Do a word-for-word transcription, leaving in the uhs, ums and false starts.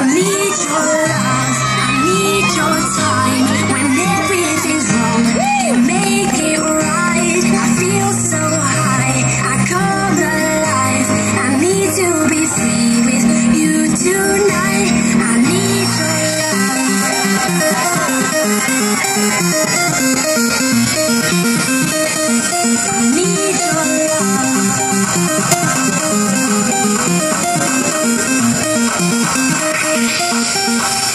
need your love, I need your time. When everything's wrong, you make it right. I feel so high, I come alive. I need to be free with you tonight. I need your love. I need your love.